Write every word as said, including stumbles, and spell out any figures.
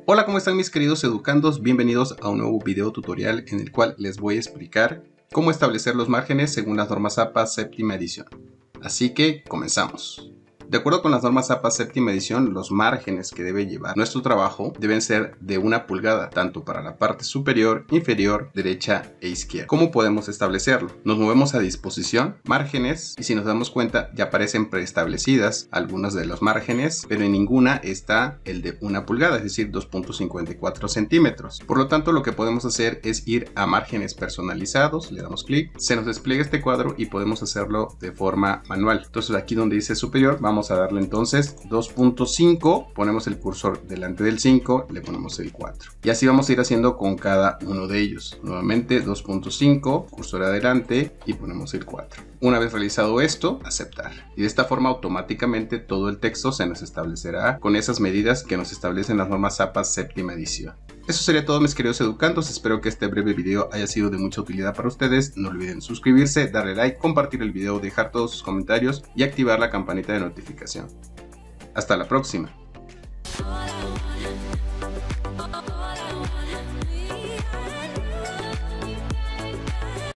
Hola, ¿cómo están mis queridos educandos? Bienvenidos a un nuevo video tutorial en el cual les voy a explicar cómo establecer los márgenes según las normas A P A séptima edición. Así que comenzamos. De acuerdo con las normas A P A séptima edición, los márgenes que debe llevar nuestro trabajo deben ser de una pulgada, tanto para la parte superior, inferior, derecha e izquierda. ¿Cómo podemos establecerlo? Nos movemos a disposición, márgenes, y si nos damos cuenta ya aparecen preestablecidas algunos de los márgenes, pero en ninguna está el de una pulgada, es decir, dos punto cincuenta y cuatro centímetros. Por lo tanto, lo que podemos hacer es ir a márgenes personalizados, le damos clic, se nos despliega este cuadro y podemos hacerlo de forma manual. Entonces aquí donde dice superior, vamos a darle entonces dos punto cinco, ponemos el cursor delante del cinco, le ponemos el cuatro. Y así vamos a ir haciendo con cada uno de ellos. Nuevamente dos punto cinco, cursor adelante y ponemos el cuatro. Una vez realizado esto, aceptar. Y de esta forma automáticamente todo el texto se nos establecerá con esas medidas que nos establecen las normas A P A séptima edición. Eso sería todo, mis queridos educandos. Espero que este breve video haya sido de mucha utilidad para ustedes. No olviden suscribirse, darle like, compartir el video, dejar todos sus comentarios y activar la campanita de notificación. Hasta la próxima.